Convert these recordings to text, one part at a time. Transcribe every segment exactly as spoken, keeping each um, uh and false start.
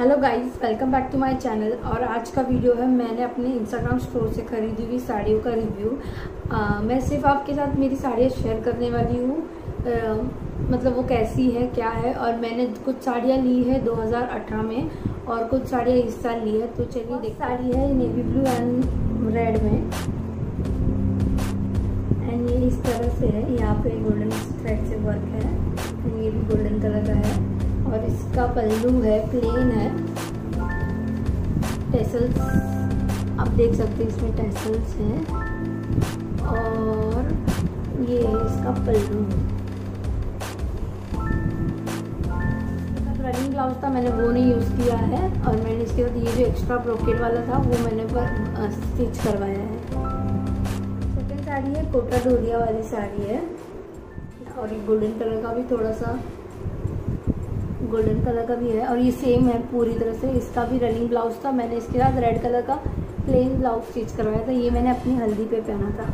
Hello guys, welcome back to my channel. और आज का वीडियो है मैंने अपने इंस्टाग्राम स्टोर से खरीदी हुई साड़ियों का रिव्यू। आ, मैं सिर्फ आपके साथ मेरी साड़ियाँ शेयर करने वाली हूँ, मतलब वो कैसी है क्या है। और मैंने कुछ साड़ियाँ ली है दो हज़ार अठारह में और कुछ साड़ियाँ इस साल ली है। तो चलिए देख, साड़ी है नेवी ब्लू एंड रेड में, एंड ये इस तरह से है। यहाँ पे गोल्डन थ्रेड से वर्क है, ये भी गोल्डन कलर का है। और इसका पल्लू है, प्लेन है, टेसल्स आप देख सकते हैं, इसमें टेसल्स हैं। और ये है इसका पल्लू। रनिंग ब्लाउज था, मैंने वो नहीं यूज़ किया है। और मैंने इसके बाद ये जो एक्स्ट्रा ब्रोकेट वाला था वो मैंने पर स्टिच करवाया है। सेकेंड साड़ी है, कोटा डोरिया वाली साड़ी है, और ये गोल्डन कलर का भी, थोड़ा सा गोल्डन कलर का भी है। और ये सेम है पूरी तरह से। इसका भी रनिंग ब्लाउज था, मैंने इसके साथ रेड कलर का प्लेन ब्लाउज स्टिच करवाया था। ये मैंने अपनी हल्दी पे पहना था।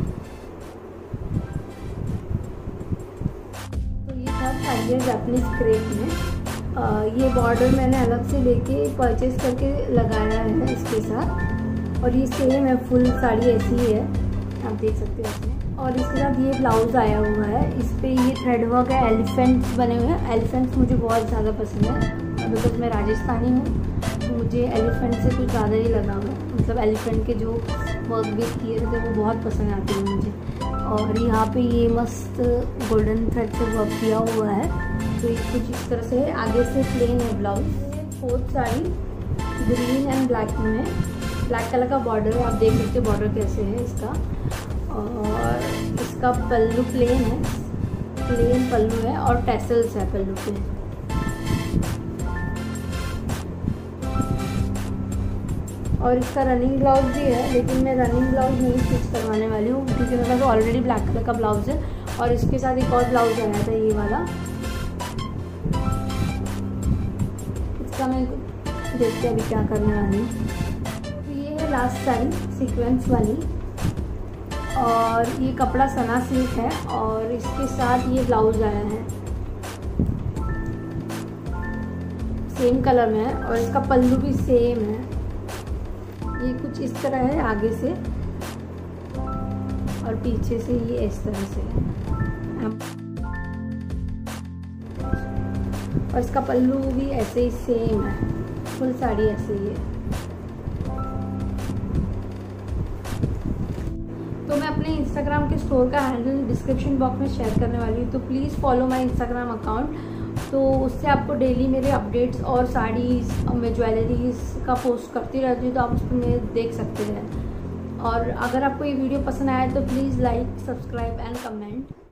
तो ये था साड़ियाँ जापनीज क्रेप में। आ, ये बॉर्डर मैंने अलग से लेके परचेज करके लगाया है इसके साथ। और ये सेम है, फुल साड़ी ऐसी ही है, आप देख सकते हो इसमें। और इसके साथ ये ब्लाउज आया हुआ है, इस पे ये थ्रेड वर्क है, एलिफेंट्स बने हुए हैं। एलिफेंट्स मुझे बहुत ज़्यादा पसंद है, बिकॉज मैं राजस्थानी हूँ, तो मुझे एलिफेंट से कुछ ज़्यादा ही लगा हुआ है। मतलब एलिफेंट के जो वर्क भी किए थे वो बहुत पसंद आते हैं मुझे। और यहाँ पे ये मस्त गोल्डन थ्रेड से वर्क किया हुआ है। तो ये कुछ इस तरह से है, आगे से प्लेन है blouse. Fourth sari green and black में, ब्लैक कलर का बॉर्डर है, आप देख सकते हो बॉर्डर कैसे है इसका। और इसका पल्लू प्लेन है, प्लेन पल्लू है और टैसल्स है पल्लू पे। और इसका रनिंग ब्लाउज भी है, लेकिन मैं रनिंग ब्लाउज नहीं स्टिच करवाने वाली हूँ, क्योंकि मेरे पास ऑलरेडी ब्लैक कलर का ब्लाउज है। और इसके साथ एक और ब्लाउज आया था, ये वाला। इसका मैं देखते अभी क्या करने वाली हूँ। तो ये है लास्ट साड़ी, सीक्वेंस वाली। और ये कपड़ा सना सिल्क है, और इसके साथ ये ब्लाउज आया है, सेम कलर में है। और इसका पल्लू भी सेम है, ये कुछ इस तरह है आगे से, और पीछे से ये इस तरह से है। और इसका पल्लू भी ऐसे ही सेम है, फुल साड़ी ऐसे ही है। तो मैं अपने इंस्टाग्राम के स्टोर का हैंडल डिस्क्रिप्शन बॉक्स में शेयर करने वाली हूँ, तो please follow my Instagram account. तो उससे आपको डेली मेरे अपडेट्स और साड़ीज़, मैं ज्वेलरीज का पोस्ट करती रहती हूँ, तो आप उस पर मेरे देख सकते हैं। और अगर आपको ये वीडियो पसंद आया तो please like, subscribe and comment.